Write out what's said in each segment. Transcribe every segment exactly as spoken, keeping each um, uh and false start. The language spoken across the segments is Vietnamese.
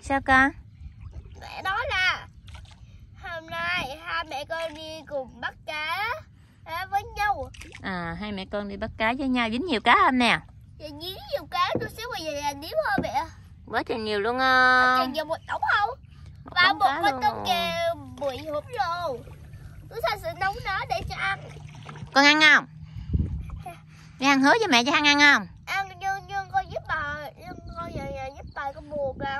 Sao con? Mẹ nói là hôm nay hai mẹ con đi cùng bắt cá với nhau. À, hai mẹ con đi bắt cá với nhau. Dính nhiều cá không nè? Dạ dính nhiều cá, chút xíu bây giờ là dính hơn mẹ. Quá trời nhiều luôn á. Chừng giờ một đống không? Một Và đống một cá con luôn. tôm kè bị hụt rồi. Tôi sẽ sẽ nấu nó để cho ăn. Con ăn không? Đi ăn hứa với mẹ cho ăn ăn không? Ăn nhưng nhưng con giúp bà, nhưng con giờ giờ giúp bà con buồn lắm.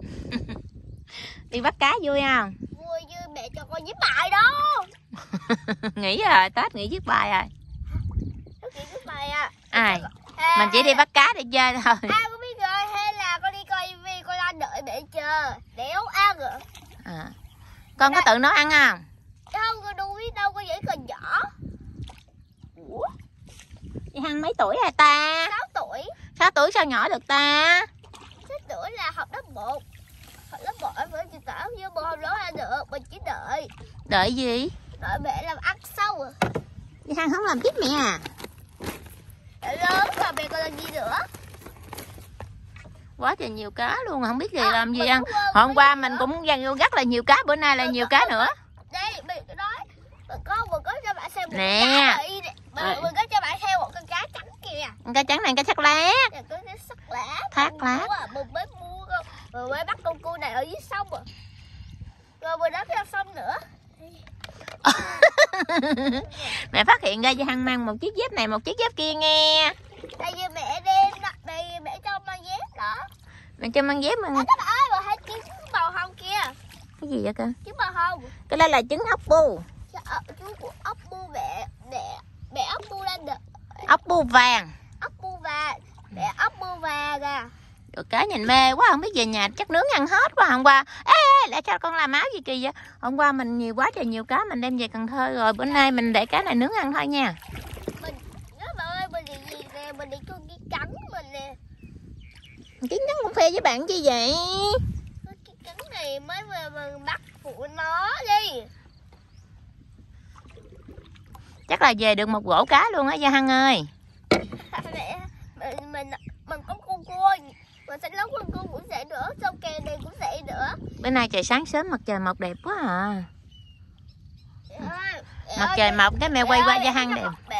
Đi bắt cá vui không? Vui như mẹ cho con giúp bài đó. Nghỉ rồi, Tết nghỉ viết bài rồi. Nó chỉ giúp bài à. Ai? À, Mình chỉ đi bắt cá để chơi thôi. À con biết rồi, hay là con đi coi tivi, con đang đợi mẹ chờ để nấu ăn rồi. À. Con có tự nấu ăn không? Không, con đâu biết đâu, con vẫn còn nhỏ. Ủa? Chị Hằng mấy tuổi rồi ta? sáu tuổi. sáu tuổi sao nhỏ được ta? sáu tuổi là học lớp một. Học lớp một ở với chị Tảo, nhưng mà không nấu ăn được, mình chỉ đợi. Đợi gì? Đợi mẹ làm ăn sau rồi. Chị Hằng không làm tiếp mẹ à? Đợi lớn rồi mẹ còn làm gì nữa. Quá trời nhiều cá luôn, không biết gì À, làm gì mình ăn. cũng, uh, Hôm qua biết mình nữa. cũng dành rất là nhiều cá, bữa nay là Mình nhiều có- cá nữa. Đây, mình nói, mình có, mình có cho bạn xem một Nè. con cá này. Mình, À. mình có cho bạn xem một con cá trắng kìa. Con cá trắng này cá sắc lá. Nè, có cái sắc lá. Thác Mình lá. mua à, mình mới mua con, mình mới bắt con cua này ở dưới sông rồi. Rồi mình đáp ra sông nữa. Mẹ phát hiện ra chị Hằng mang một chiếc dép này, một chiếc dép kia nghe. Tại vì mẹ đem, tại vì mẹ cho mang dép đó. Mẹ cho mang dép mang. À, các bạn ơi, bà thấy trứng màu hồng kia. Cái gì vậy cơ? Trứng màu hồng. Cái đây là trứng ốc bu. Chú của ốc bu mẹ, mẹ, mẹ ốc bu lên được. Ốc bu vàng. Ốc bu vàng, mẹ ốc bu vàng à. Rồi cá nhìn mê quá, không biết về nhà chắc nướng ăn hết quá. Hôm qua ê, ê lại cho con làm áo gì kỳ vậy? Hôm qua mình nhiều quá trời nhiều cá mình đem về Cần Thơ rồi, bữa nay mình để cá này nướng ăn thôi nha. Mình, các bạn ơi, mình đi gì nè, mình đi con kia cắn mình nè. Kiến nhắn cũng phê với bạn chi vậy? Cái cắn này mới về mình bắt phụ nó đi. Chắc là về được một rổ cá luôn á Gia Hằng ơi. Mẹ, mình, mình, mình có con cua, mình sẽ nấu con cua cũng sẽ nữa, xong kè này cũng sẽ nữa. Bữa nay trời sáng sớm mặt trời mọc đẹp quá à. Mẹ ơi, mẹ Mặt ơi, trời mọc cái mẹ mẹ quay qua ơi, Gia mẹ Hằng cho đẹp. con-